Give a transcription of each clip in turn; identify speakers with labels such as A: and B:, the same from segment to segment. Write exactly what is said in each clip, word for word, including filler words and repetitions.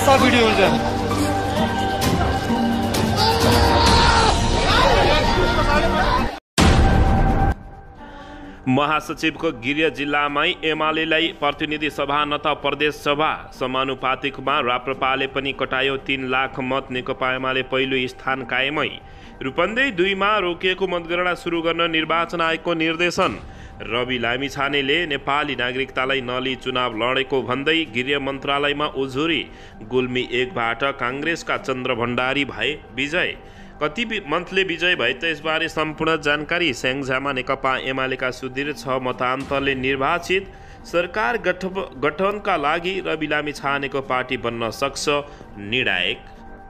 A: असल भिडियो हुन्छ।
B: महासचिवको गृह जिल्लामै एमालेलाई प्रतिनिधि सभा न त प्रदेश सभा समानुपातिकमा राप्रपाले पनि कटायो तीन लाख मत। नेकपा एमाले पहिलो स्थान कायमै। रूपन्देही दुईमा रोकिएको मतगणना सुरु गर्न निर्वाचन आयोगको निर्देशन। रवि लामिछानेले नेपाली नागरिकतालाई नलिई चुनाव लडेको भन्दै गृह मन्त्रालयमा उजुरी। गुल्मी एकबाट काङ्ग्रेसका चन्द्र भण्डारी भए विजय। कति मन्तले विजय भए त्यसबारे सम्पूर्ण जानकारी। स्याङ्जामा नेकपा एमालेका सुदीर छ मतान्तरले निर्वाचित। सरकार गठ गठनका लागि रवि लामिछानेको पार्टी बन्न सक्छ निर्णायक।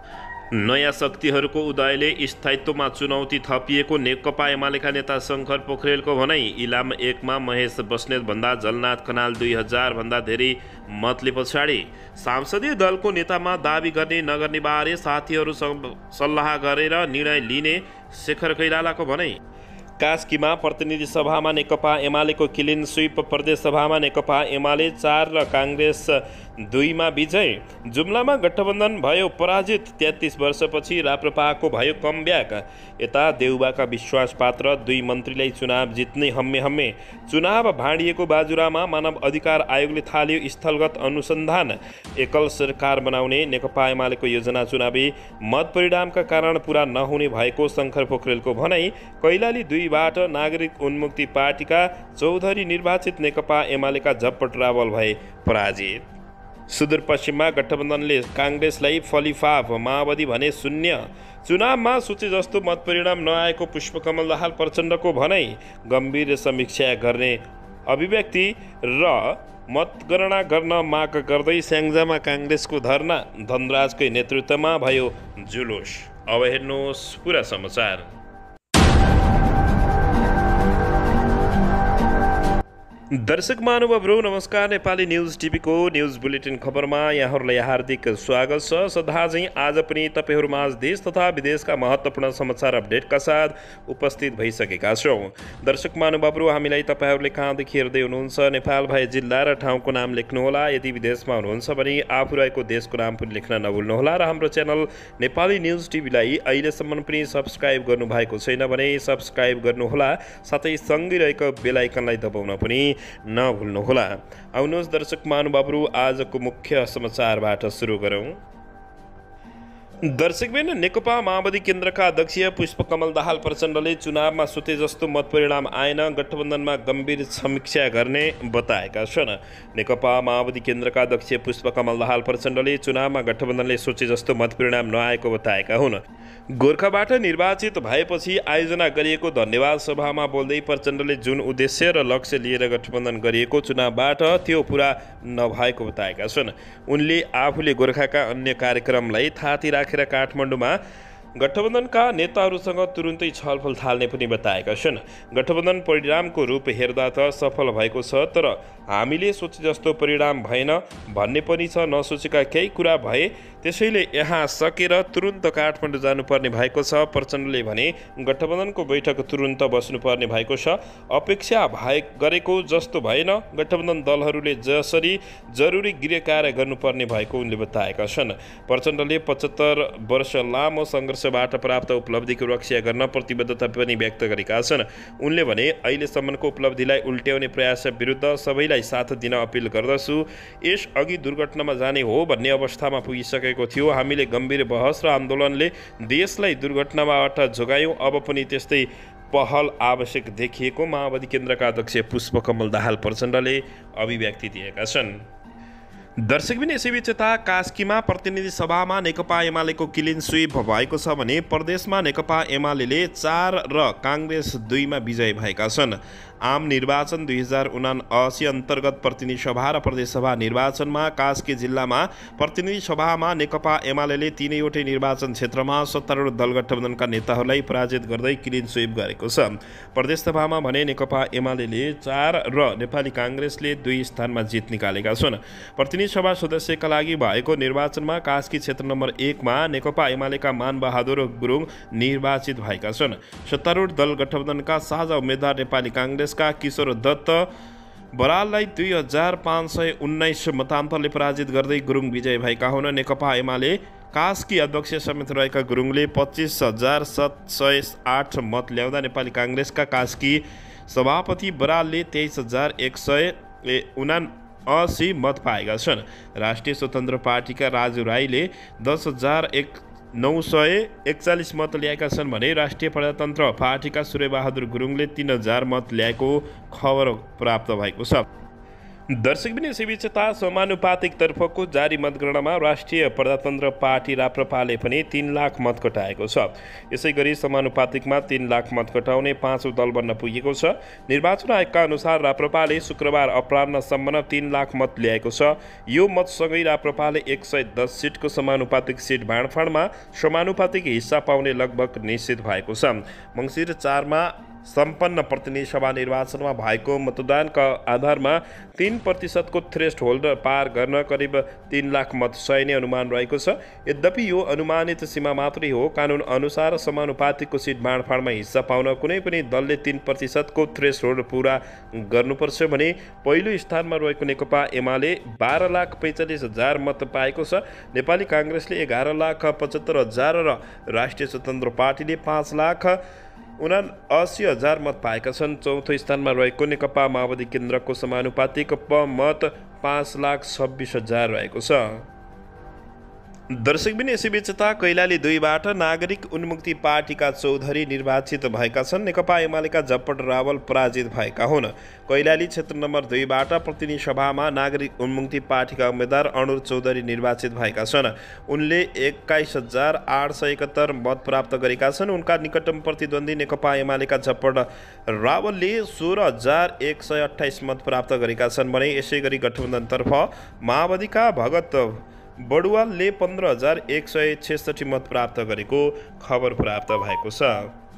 B: नयाँ शक्तिहरूको उदयले स्थायित्वमा चुनौती थपिएको नेकपा एमालेका नेता शङ्कर पोखरेलको भनाई। इलाम एकमा महेश बस्नेतभन्दा जलनाथ खनाल दुई हजारभन्दा धेरै मतले पछाडि। संसदीय दलको नेतामा दाबी गर्ने नगर्नेबारे साथीहरूसँग सल्लाह गरेर निर्णय लिने शेखर कैलालाको भनाई। कास्कीमा प्रतिनिधि सभामा नेकपा एमालेको क्लिन स्विप। प्रदेश सभामा नेकपा एमाले चार र काङ्ग्रेस दुईमा विजय। जुम्लामा गठबन्धन भयो पराजित। तेत्तीस वर्षपछि राप्रपाको भयो कमब्याक। यता देउबाका विश्वास पात्र दुई मन्त्रीलाई चुनाव जित्ने हम्मे हम्मे। चुनाव भाँडिएको बाजुरामा मानव अधिकार आयोगले थाल्यो स्थलगत अनुसन्धान। एकल सरकार बनाउने नेकपा एमालेको योजना चुनावी मत परिणामका कारण पुरा नहुने भएको शङ्कर पोखरेलको भनाई। कैलाली दुईबाट नागरिक उन्मुक्ति पार्टीका चौधरी निर्वाचित। नेकपा एमालेका झप्पट रावल भए पराजित। सुदूरपश्चिममा गठबन्धनले काङ्ग्रेसलाई फलिफाप। माओवादी भने शून्य। चुनावमा सोचे जस्तो मत परिणाम नआएको पुष्पकमल दाहाल प्रचण्डको भनाई। गम्भीर समीक्षा गर्ने अभिव्यक्ति र मतगणना गर्न माग गर्दै स्याङ्जामा काङ्ग्रेसको धरना। धनराजकै नेतृत्वमा भयो जुलुस। अब हेर्नुहोस् पुरा समाचार। दर्शक महानुभावहरू नमस्कार। नेपाली न्युज टिभीको न्युज बुलेटिन खबरमा यहाँहरूलाई हार्दिक स्वागत छ। सदा चाहिँ आज पनि तपाईँहरूमाझ देश तथा विदेशका महत्त्वपूर्ण समाचार अपडेटका साथ उपस्थित भइसकेका छौँ। दर्शक महानुभावहरू हामीलाई तपाईँहरूले कहाँदेखि हेर्दै हुनुहुन्छ नेपाल भए जिल्ला र ठाउँको नाम लेख्नुहोला। यदि विदेशमा हुनुहुन्छ भने आफू रहेको देशको नाम पनि लेख्न नभुल्नुहोला। र हाम्रो च्यानल नेपाली न्युज टिभीलाई अहिलेसम्म पनि सब्सक्राइब गर्नुभएको छैन भने सब्सक्राइब गर्नुहोला। साथै सँगै रहेको बेल आइकनलाई दबाउन पनि नभुल्नुहोला। आउनुहोस् दर्शक महानुभावहरू आजको मुख्य समाचारबाट सुरु गरौँ। दर्शकबिन नेकपा माओवादी केन्द्रका अध्यक्ष पुष्पकमल दाहाल प्रचण्डले चुनावमा सोचे जस्तो मत परिणाम आएन, गठबन्धनमा गम्भीर समीक्षा गर्ने बताएका छन्। नेकपा माओवादी केन्द्रका अध्यक्ष पुष्पकमल दाहाल प्रचण्डले चुनावमा गठबन्धनले सोचे जस्तो मत परिणाम नआएको बताएका हुन्। गोर्खाबाट निर्वाचित भएपछि आयोजना गरिएको धन्यवाद सभामा बोल्दै प्रचण्डले जुन उद्देश्य र लक्ष्य लिएर गठबन्धन गरिएको चुनावबाट त्यो पुरा नभएको बताएका छन्। उनले आफूले गोर्खाका अन्य कार्यक्रमलाई थाती राखेर काठमाडौँमा गठबन्धनका नेताहरूसँग तुरुन्तै छलफल थाल्ने पनि बताएका छन्। गठबन्धन परिणामको रूप हेर्दा त सफल भएको छ, तर हामीले सोचे जस्तो परिणाम भएन भन्ने पनि छ। नसोचेका केही कुरा भए, त्यसैले यहाँ सकेर तुरुन्त काठमाडौँ जानुपर्ने भएको छ। प्रचण्डले भने गठबन्धनको बैठक तुरुन्त बस्नुपर्ने भएको छ। अपेक्षा भए गरेको जस्तो भएन। गठबन्धन दलहरूले जसरी जरुरी गृह कार्य गर्नुपर्ने भएको उनले बताएका छन्। प्रचण्डले पचहत्तर वर्ष लामो सङ्घर्षबाट प्राप्त उपलब्धिको रक्षा गर्न प्रतिबद्धता पनि व्यक्त गरेका छन्। उनले भने अहिलेसम्मको उपलब्धिलाई उल्ट्याउने प्रयास विरुद्ध सबैलाई साथ दिन अपिल गर्दछु। यस अघि दुर्घटनामा जाने हो भन्ने अवस्थामा पुगिसकेको थियो। हामीले गम्भीर बहस र आन्दोलनले देशलाई दुर्घटनाबाट जोगायौँ। अब पनि त्यस्तै पहल आवश्यक देखिएको माओवादी केन्द्रका अध्यक्ष पुष्पकमल दाहाल प्रचण्डले अभिव्यक्ति दिएका छन्। दर्शकबिन यसैबीच यता कास्कीमा प्रतिनिधि सभामा नेकपा एमालेको क्लिन स्विप भएको छ भने प्रदेशमा नेकपा एमाले चार र काङ्ग्रेस दुईमा विजय भएका छन्। आम निर्वाचन दुई हजार उनासी अन्तर्गत प्रतिनिधि सभा र प्रदेशसभा निर्वाचनमा कास्की जिल्लामा प्रतिनिधि सभामा नेकपा एमाले तीनैवटै निर्वाचन क्षेत्रमा सत्तारूढ दल गठबन्धनका नेताहरूलाई पराजित गर्दै क्लिन स्विप गरेको छ। प्रदेशसभामा भने नेकपा एमाले चार र नेपाली काङ्ग्रेसले दुई स्थानमा जित निकालेका छन्। प्रतिनिधि सभा सदस्यका लागि भएको निर्वाचनमा कास्की क्षेत्र नम्बर एकमा नेकपा एमालेका मानबहादुर गुरुङ निर्वाचित भएका छन्। सत्तारूढ दल गठबन्धनका साझा उम्मेद्वार नेपाली काङ्ग्रेस का किशोर दत्त बराललाई दुई हजार पाँच सय उन्नाइस मतान्तरले पराजित गर्दै गुरुङ विजय भएका हुन्। नेकपा एमाले कास्की अध्यक्ष समेत रहेका गुरुङले पच्चिस हजार सात सय आठ मत ल्याउँदा नेपाली काङ्ग्रेसका कास्की सभापति बरालले तेइस हजार एक सय उना असी मत पाएका छन्। राष्ट्रिय स्वतन्त्र पार्टीका राजु राईले दस हजार एक नौ सय एकचालिस मत ल्याएका छन् भने राष्ट्रिय प्रजातन्त्र पार्टीका सूर्यबहादुर गुरुङले तीन हजार मत ल्याएको खबर प्राप्त भएको छ। दर्शकबिन यसैबीच यता समानुपातिक तर्फको जारी मतगणनामा राष्ट्रिय प्रजातन्त्र पार्टी राप्रपाले पनि तीन लाख मत कटाएको छ। यसै गरी समानुपातिकमा तीन लाख मत कटाउने पाँचौँ दल बन्न पुगेको छ। निर्वाचन आयोगका अनुसार राप्रपाले शुक्रबार अपराह्नसम्म तीन लाख मत ल्याएको छ। यो मतसँगै राप्रपाले एक सय दस सिटको समानुपातिक सिट बाँडफाँडमा समानुपातिक हिस्सा पाउने लगभग निश्चित भएको छ। मङ्सिर चारमा सम्पन्न प्रतिनिधि सभा निर्वाचनमा भएको मतदानका आधारमा तीन प्रतिशतको थ्रेस्ट होल्ड पार गर्न करिब तीन लाख मत सहिने अनुमान रहेको छ। यद्यपि यो अनुमानित सीमा मात्रै हो। कानुन अनुसार समानुपातिकको सिट बाँडफाँडमा हिस्सा पाउन कुनै पनि दलले तीन प्रतिशतको थ्रेस्ट होल्ड पुरा गर्नुपर्छ भने पहिलो स्थानमा रहेको नेकपा एमाले बाह्र लाख पैँचालिस हजार मत पाएको छ। नेपाली काङ्ग्रेसले एघार लाख पचहत्तर हजार र राष्ट्रिय स्वतन्त्र पार्टीले पाँच लाख उना असी हजार मत पाएका छन्। चौथो स्थानमा रहेको नेकपा माओवादी केन्द्रको समानुपातिक प मत पाँच लाख छब्बिस हजार रहेको छ। दर्शकबिन यसैबीच यता कैलाली दुईबाट नागरिक उन्मुक्ति पार्टीका चौधरी निर्वाचित भएका छन्। नेकपा एमालेका झप्पट रावल पराजित भएका हुन्। कैलाली क्षेत्र नम्बर दुईबाट प्रतिनिधि सभामा नागरिक उन्मुक्ति पार्टीका उम्मेद्वार अणुर चौधरी निर्वाचित भएका छन्। उनले एक्काइस हजार आठ सय एकहत्तर मत प्राप्त गरेका छन्। उनका निकटतम प्रतिद्वन्दी नेकपा एमालेका झप्पट रावलले सोह्र हजार एक सय अठाइस मत प्राप्त गरेका छन् भने यसै गरी गठबन्धनतर्फ माओवादीका भगत बडुवालले पन्ध्र हजार एक सय छेसठी मत प्राप्त गरेको खबर प्राप्त भएको छ।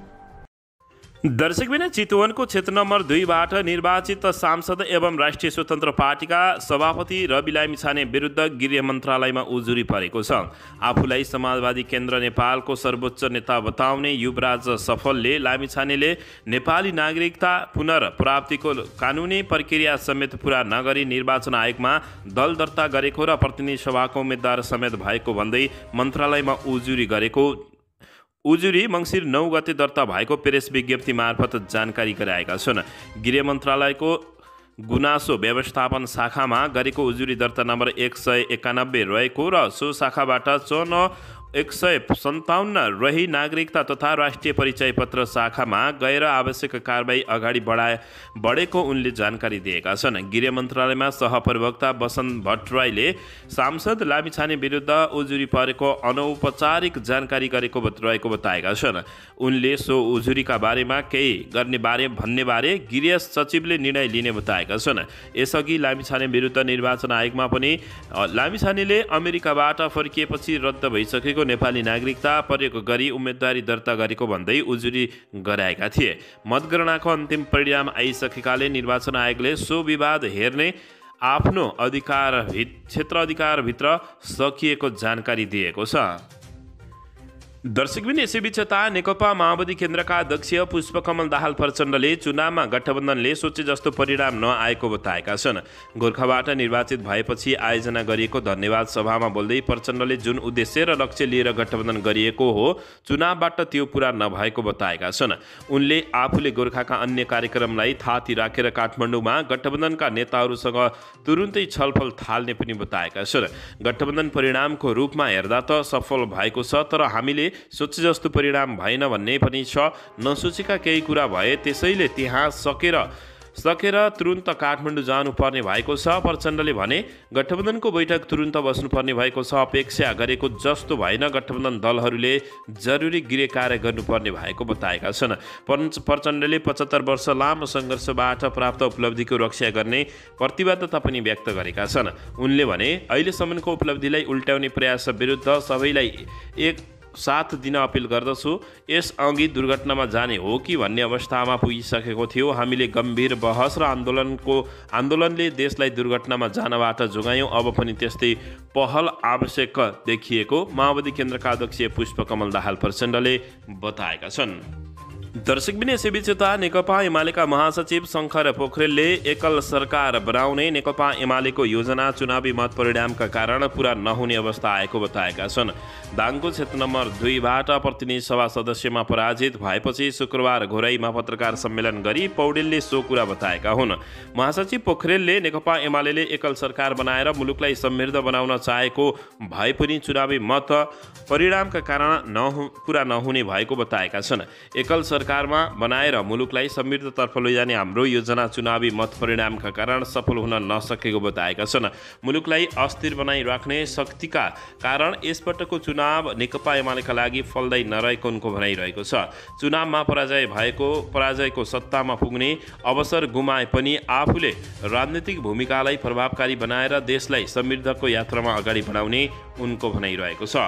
B: दर्शकबिन चितवनको क्षेत्र नम्बर दुईबाट निर्वाचित सांसद एवं राष्ट्रिय स्वतन्त्र पार्टीका सभापति रवि लामिछाने विरुद्ध गृह मन्त्रालयमा उजुरी परेको छ। आफूलाई समाजवादी केन्द्र नेपालको सर्वोच्च नेता बताउने युवराज सफलले लामिछानेले नेपाली नागरिकता पुनर्प्राप्तिको कानुनी प्रक्रिया समेत पुरा नगरी निर्वाचन आयोगमा दल दर्ता गरेको र प्रतिनिधि सभाको उम्मेद्वार समेत भएको भन्दै मन्त्रालयमा उजुरी गरेको उजुरी मङ्सिर नौ गते दर्ता भएको प्रेस विज्ञप्ति मार्फत जानकारी गराएका छन्। गृह मन्त्रालयको गुनासो व्यवस्थापन शाखामा गरेको उजुरी दर्ता नम्बर एक सय एकानब्बे रहेको र सो शाखाबाट चौन एक सय सन्ताउन्न रही नागरिकता तथा राष्ट्रिय परिचय पत्र शाखामा गएर आवश्यक कारबाही अगाडि बढाए बढेको उनले जानकारी दिएका छन्। गृह मन्त्रालयमा सहप्रवक्ता वसन्त भट्टराईले सांसद लामिछाने विरुद्ध उजुरी परेको अनौपचारिक जानकारी गरेको रहेको बताएका छन्। उनले सो उजुरीका बारेमा केही गर्ने बारे भन्ने बारे गृह सचिवले निर्णय लिने बताएका छन्। यसअघि लामिछाने विरुद्ध निर्वाचन आयोगमा पनि लामिछानेले अमेरिकाबाट फर्किएपछि रद्द भइसकेको नेपाली नागरिकता प्रयोग गरी उम्मेदवारी दर्ता गरेको भन्दै उजुरी गराएका थिए। मतगणनाको अन्तिम परिणाम आइसकेकाले निर्वाचन आयोगले सो विवाद हेर्ने आफ्नो अधिकार क्षेत्र अधिकारभित्र सकिएको जानकारी दिएको छ। दर्शकबिन यसैबीच यता नेकपा माओवादी केन्द्रका अध्यक्ष पुष्पकमल दाहाल प्रचण्डले चुनावमा गठबन्धनले सोचे जस्तो परिणाम नआएको बताएका छन्। गोर्खाबाट निर्वाचित भएपछि आयोजना गरिएको धन्यवाद सभामा बोल्दै प्रचण्डले जुन उद्देश्य र लक्ष्य लिएर गठबन्धन गरिएको हो चुनावबाट त्यो पुरा नभएको बताएका छन्। उनले आफूले गोर्खाका अन्य कार्यक्रमलाई थाती राखेर काठमाडौँमा गठबन्धनका नेताहरूसँग तुरुन्तै छलफल थाल्ने पनि बताएका छन्। गठबन्धन परिणामको रूपमा हेर्दा त सफल भएको छ, तर हामीले सोचे जस्तो परिणाम भएन भन्ने पनि छ। नसोचेका केही कुरा भए, त्यसैले त्यहाँ सकेर सकेर तुरुन्त काठमाडौँ जानुपर्ने भएको छ। प्रचण्डले भने गठबन्धनको बैठक तुरुन्त बस्नुपर्ने भएको छ। अपेक्षा गरेको जस्तो भएन। गठबन्धन दलहरूले जरुरी गृह कार्य गर्नुपर्ने भएको बताएका छन्। प्रचण्डले पचहत्तर वर्ष लामो सङ्घर्षबाट प्राप्त उपलब्धिको रक्षा गर्ने प्रतिबद्धता पनि व्यक्त गरेका छन्। उनले भने अहिलेसम्मको उपलब्धिलाई उल्ट्याउने प्रयास विरुद्ध सबैलाई एक साथ दिन अपिल गर्दछु। यसअघि दुर्घटनामा जाने हो कि भन्ने अवस्थामा पुगिसकेको थियो। हामीले गम्भीर बहस र आन्दोलनको आन्दोलनले देशलाई दुर्घटनामा जानबाट जोगायौँ। अब पनि त्यस्तै पहल आवश्यक देखिएको माओवादी केन्द्रका अध्यक्ष पुष्पकमल दाहाल प्रचण्डले बताएका छन्। दर्शकबिन यसैबीच यता नेकपा एमालेका महासचिव शङ्कर पोखरेलले एकल सरकार बनाउने नेकपा एमालेको योजना चुनावी मत परिणामका कारण पूरा नहुने अवस्था आएको बताएका छन्। दाङको क्षेत्र नम्बर दुईबाट प्रतिनिधि सभा सदस्यमा पराजित भएपछि शुक्रबार घोराईमा पत्रकार सम्मेलन गरी पौडेलले सो कुरा बताएका हुन्। महासचिव पोखरेलले नेकपा एमालेले एकल सरकार बनाएर मुलुकलाई समृद्ध बनाउन चाहेको भए पनि चुनावी मत परिणामका कारण नहु पूरा नहुने भएको बताएका छन्। एकल सरकारमा बनाएर मुलुकलाई समृद्धतर्फ लैजाने हाम्रो योजना चुनावी मत परिणामका कारण सफल हुन नसकेको बताएका छन्। मुलुकलाई अस्थिर बनाइराख्ने शक्तिका कारण यसपटकको चुनाव नेकपा एमालेका लागि फल्दै नरहेको उनको भनाइरहेको छ। चुनावमा पराजय भएको पराजयको सत्तामा पुग्ने अवसर गुमाए पनि आफूले राजनीतिक भूमिकालाई प्रभावकारी बनाएर देशलाई समृद्धको यात्रामा अगाडि बढाउने उनको भनाइरहेको छ।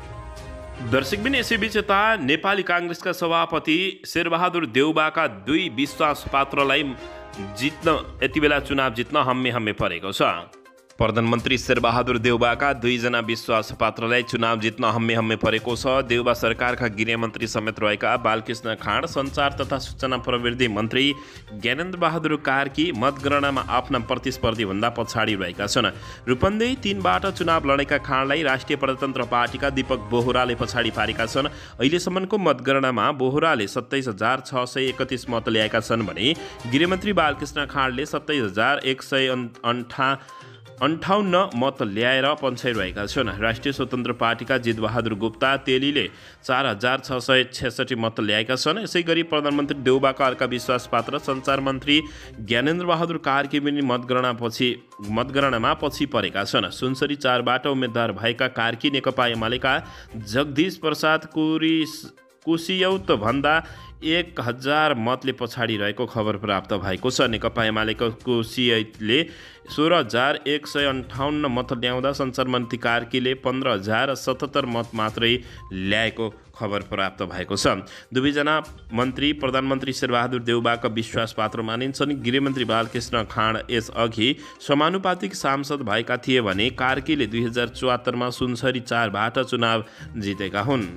B: दर्शकबिन यसैबीच यता नेपाली काङ्ग्रेसका सभापति शेरबहादुर देउबाका दुई विश्वास पात्रलाई जित्न यति बेला चुनाव जित्न हम्मे हम्मे परेको छ। प्रधानमन्त्री शेरबहादुर देउबाका दुईजना विश्वास पात्रलाई चुनाव जित्न हम्मे हम्मे परेको छ। देउबा सरकारका गृहमन्त्री समेत रहेका बालकृष्ण खाँड, सञ्चार तथा सूचना प्रविधि मन्त्री ज्ञानेन्द्र बहादुर कार्की मतगणनामा आफ्ना प्रतिस्पर्धीभन्दा पछाडि रहेका छन्। रूपन्देही तीनबाट चुनाव लडेका खाँडलाई राष्ट्रिय प्रजातन्त्र पार्टीका दीपक बोहराले पछाडि पारेका छन्। अहिलेसम्मको मतगणनामा बोहराले सत्ताइस हजार छ सय एकतिस मत ल्याएका छन् भने गृहमन्त्री बालकृष्ण खाँडले सत्ताइस हजार एक सय अन्ठा अन्ठाउन्न मत ल्याएर पन्छाइरहेका छन्। राष्ट्रिय स्वतन्त्र पार्टीका जितबहादुर गुप्ता तेलीले चार हजार छ सय छेसठी मत ल्याएका छन्। यसै गरी प्रधानमन्त्री देउबाका अर्का विश्वास पात्र सञ्चार मन्त्री ज्ञानेन्द्र बहादुर कार्की पनि मतगणना पछि मतगणनामा पछि परेका छन्। सुनसरी चारबाट उम्मेद्वार भएका कार्की नेकपा एमालेका जगदीश प्रसाद कुरी कुसियौत भन्दा एक हजार मतले पछाडि रहेको खबर प्राप्त भएको छ। नेकपा एमालेको कुसियौतले सोह्र हजार एक सय अन्ठाउन्न मत ल्याउँदा सञ्चार मन्त्री कार्कीले पन्ध्र हजार सतहत्तर मत मात्रै ल्याएको खबर प्राप्त भएको छ। दुवैजना मन्त्री प्रधानमन्त्री शेरबहादुर देउबाका विश्वास पात्र मानिन्छन्। गृहमन्त्री बालकृष्ण खाँड यसअघि समानुपातिक सांसद भएका थिए भने कार्कीले दुई हजार चौहत्तरमा सुनसरी चारबाट चुनाव जितेका हुन्।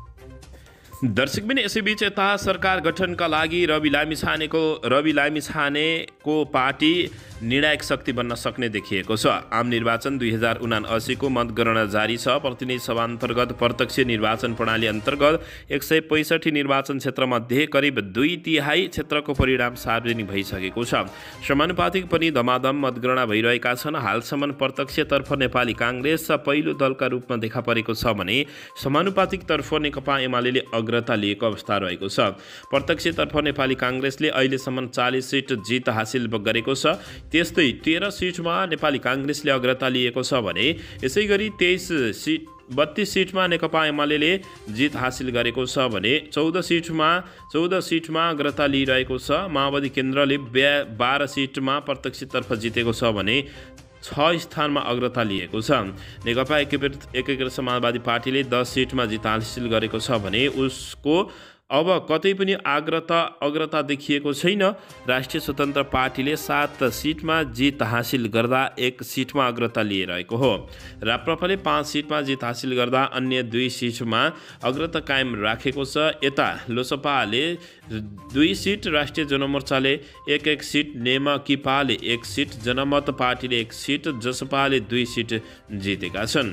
B: दर्शकबिन यसैबीच यता सरकार गठनका लागि रवि लामिछानेको रवि लामिछानेको पार्टी निर्णायक शक्ति बन्न सक्ने देखिएको छ। आम निर्वाचन दुई हजार उनासीको मतगणना जारी छ। प्रतिनिधि सभा अन्तर्गत प्रत्यक्ष निर्वाचन प्रणाली अन्तर्गत एक सय पैँसठी निर्वाचन क्षेत्रमध्ये करिब दुई तिहाई क्षेत्रको परिणाम सार्वजनिक भइसकेको छ। समानुपातिक पनि धमाधम मतगणना भइरहेका छन्। हालसम्म प्रत्यक्षतर्फ नेपाली काङ्ग्रेस पहिलो दलका रूपमा देखा परेको छ भने समानुपातिकतर्फ नेकपा एमालेले अग्रता लिएको अवस्था रहेको छ। प्रत्यक्षतर्फ नेपाली काङ्ग्रेसले अहिलेसम्म चालिस सिट जित हासिल गरेको छ। त्यस्तै तेह्र सिटमा नेपाली काङ्ग्रेसले अग्रता लिएको छ भने यसै गरी तेइस सिट बत्तीस सिटमा नेकपा एमालेले जित हासिल गरेको छ भने चौध सिटमा चौध सिटमा अग्रता लिइरहेको छ। माओवादी केन्द्रले ब्या बाह्र सिटमा प्रत्यक्षतर्फ जितेको छ भने छ स्थानमा अग्रता लिएको छ। नेकपा एकीकृत एकीकृत समाजवादी पार्टीले दस सिटमा जित हासिल गरेको छ भने उसको अब कतै पनि अग्रता अग्रता देखिएको छैन। राष्ट्रिय स्वतन्त्र पार्टीले सात सिटमा जित हासिल गर्दा एक सिटमा अग्रता लिइरहेको हो। राप्रपाले पाँच सिटमा जित हासिल गर्दा अन्य दुई सिटमा अग्रता कायम राखेको छ। यता लोसपाले दुई सिट, राष्ट्रिय जनमोर्चाले एक एक सिट, नेमाकिपाले एक सिट, जनमत पार्टीले एक सिट, जसपाले दुई सिट जितेका छन्।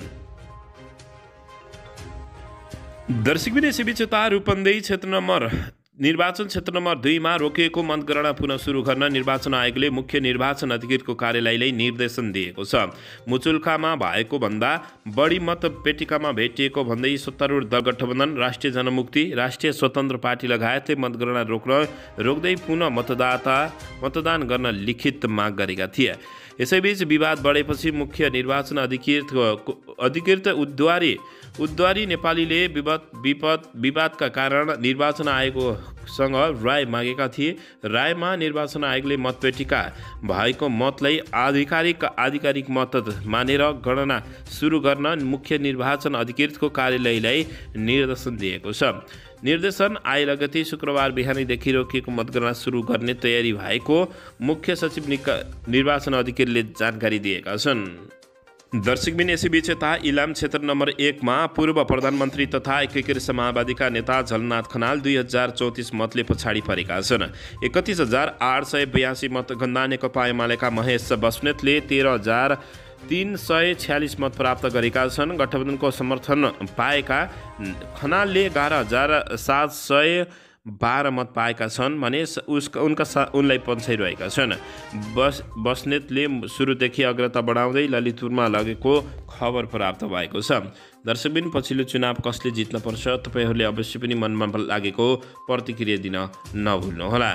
B: दर्शकबिन यसैबीच यता रूपन्देही क्षेत्र नम्बर निर्वाचन क्षेत्र नम्बर दुईमा रोकिएको मतगणना पुनः सुरु गर्न निर्वाचन आयोगले मुख्य निर्वाचन अधिकारीको कार्यालयलाई निर्देशन दिएको छ। मुचुल्कामा भएको भन्दा बढी मत पेटिकामा भेटिएको भन्दै सत्तारूढ दल गठबन्धन, राष्ट्रिय जनमुक्ति, राष्ट्रिय स्वतन्त्र पार्टी लगायतले मतगणना रोक्न रोक्दै पुनः मतदाता मतदान गर्न लिखित माग गरेका थिए। यसैबीच विवाद बढेपछि मुख्य निर्वाचन अधिकृत अधिकृत उद्वारी उद्वारी नेपालीले विवाद विपद विवादका कारण निर्वाचन आयोगसँग राय मागेका थिए। रायमा निर्वाचन आयोगले मतपेटिका भएको मतलाई आधिकारिक आधिकारिक मत मानेर गणना सुरु गर्न मुख्य निर्वाचन अधिकृतको कार्यालयलाई निर्देशन दिएको छ। निर्देशन आए लगतै शुक्रबार बिहानैदेखि रोकिएको मतगणना सुरु गर्ने तयारी भएको मुख्य सचिव निर्वाचन अधिकारीले जानकारी दिएका छन्। दर्शकबिन यसैबीच यता इलाम क्षेत्र नम्बर एकमा पूर्व प्रधानमन्त्री तथा एकीकृत माओवादीका नेता झलनाथ खनाल दुई हजार चौतिस मतले पछाडि परेका छन्। एकतिस हजार आठ सय बयासी मतगणना नेकपा एमालेका महेश बस्नेतले तेह्र हजार तीन सय छ्यालिस मत प्राप्त गरेका छन्। गठबन्धनको समर्थन पाएका खनालले एघार हजार सात सय बाह्र मत पाएका छन् भने उसका उनका सा उनलाई पन्छाइरहेका छन्। बस बस्नेतले सुरुदेखि अग्रता बढाउँदै ललितपुरमा लगेको खबर प्राप्त भएको छ। दर्शकबिन पछिल्लो चुनाव कसले जित्न पर्छ, तपाईँहरूले अवश्य पनि मनमा लागेको प्रतिक्रिया दिन नभुल्नुहोला।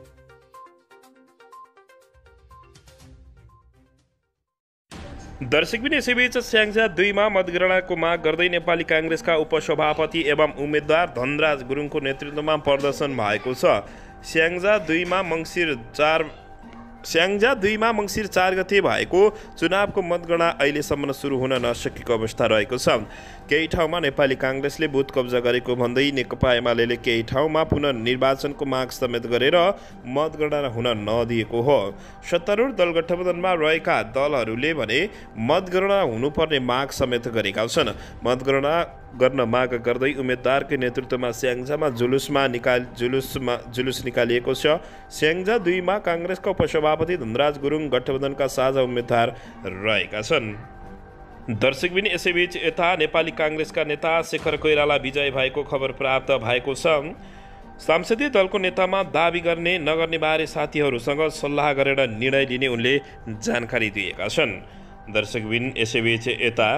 B: दर्शकबिन यसैबीच स्याङ्जा दुईमा मतगणनाको माग गर्दै नेपाली काङ्ग्रेसका उपसभापति एवं उम्मेद्वार धनराज गुरुङको नेतृत्वमा प्रदर्शन भएको छ। स्याङ्जा दुईमा मङ्सिर चार स्याङ्जा दुईमा मङ्सिर चार गते भएको चुनावको मतगणना अहिलेसम्म सुरु हुन नसकेको अवस्था रहेको छ। केही ठाउँमा नेपाली काङ्ग्रेसले बुथ कब्जा गरेको भन्दै नेकपा एमाले केही ठाउँमा पुनर्निर्वाचनको माग समेत गरेर मतगणना हुन नदिएको हो। सत्तारूढ दल गठबन्धनमा रहेका दलहरूले भने मतगणना हुनुपर्ने माग समेत गरेका छन्। मतगणना गर्न माग गर्दै उम्मेद्वारकै नेतृत्वमा स्याङ्जामा जुलुसमा निकाल जुलुसमा जुलुस निकालिएको छ। स्याङ्जा दुईमा काङ्ग्रेसका उपसभापति धनराज गुरुङ गठबन्धनका साझा उम्मेद्वार रहेका छन्। दर्शकबिन यसैबीच यता नेपाली काङ्ग्रेसका नेता शेखर कोइराला विजय भएको खबर प्राप्त भएको छ। संसदीय दलको नेतामा दाबी गर्ने नगर्ने बारे साथीहरूसँग सल्लाह गरेर निर्णय लिने उनले जानकारी दिएका छन्। दर्शकबिन यसैबीच यता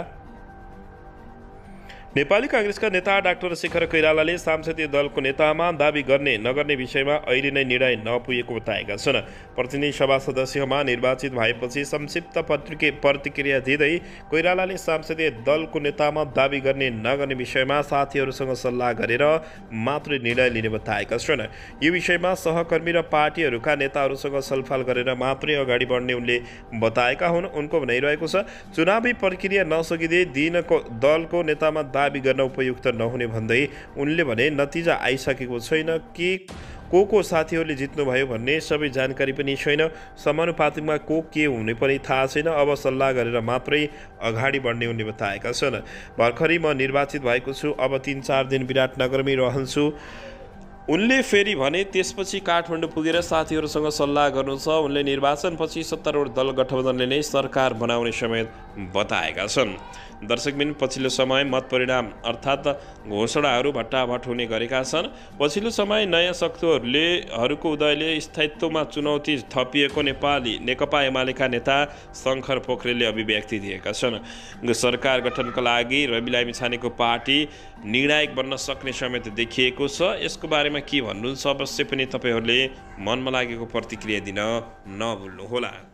B: नेपाली काङ्ग्रेसका नेता डाक्टर शेखर कोइरालाले संसदीय दलको नेतामा दाबी गर्ने नगर्ने विषयमा अहिले नै निर्णय नपुगेको बताएका छन्। प्रतिनिधि सभा सदस्यमा निर्वाचित भएपछि संक्षिप्त पत्रिके प्रतिक्रिया दिँदै कोइरालाले संसदीय दलको नेतामा दाबी गर्ने नगर्ने विषयमा साथीहरूसँग सल्लाह गरेर मात्रै निर्णय लिने बताएका छन्। यो विषयमा सहकर्मी र पार्टीहरूका नेताहरूसँग छलफल गरेर मात्रै अगाडि बढ्ने उनले बताएका हुन्। उनको भनाइरहेको छ, चुनावी प्रक्रिया नसकिँदै दिनको दलको नेतामा दाबी गर्न उपयुक्त नहुने भन्दै उनले भने नतिजा आइसकेको छैन। के को को साथीहरूले जित्नुभयो भन्ने सबै जानकारी पनि छैन। समानुपातिकमा को के हुने पनि थाहा छैन। अब सल्लाह गरेर मात्रै अगाडि बढ्ने उनले बताएका छन्। भर्खरै म निर्वाचित भएको छु, अब तिन चार दिन विराटनगरमै रहन्छु। उनले फेरि भने त्यसपछि काठमाडौँ पुगेर साथीहरूसँग सल्लाह गर्नु छ। उनले निर्वाचनपछि सत्तारूढ दल गठबन्धनले नै सरकार बनाउने समेत बताएका छन्। दर्शकबिन पछिल्लो समय मत परिणाम अर्थात् घोषणाहरू भट्टाभट हुने गरेका छन्। पछिल्लो समय नयाँ शक्तिहरूले हरूको उदयले स्थायित्वमा चुनौती थपिएको नेपाली नेकपा एमालेका नेता शङ्कर पोखरेलले अभिव्यक्ति दिएका छन्। सरकार गठनका लागि रवि लामिछानेको पार्टी निर्णायक बन्न सक्ने समेत देखिएको छ। यसको बारेमा के भन्नुहुन्छ अवश्य पनि तपाईँहरूले मनमा लागेको प्रतिक्रिया दिन नभुल्नुहोला।